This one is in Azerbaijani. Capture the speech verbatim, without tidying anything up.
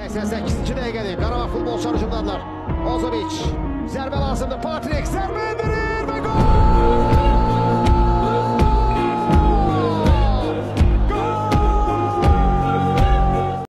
ise səkkizinci dəqiqədir. Qarabağ futbolçular hücumdadılar. Ozoviç. Zərbə lazımdır. Patrik zərbə endirir və gol!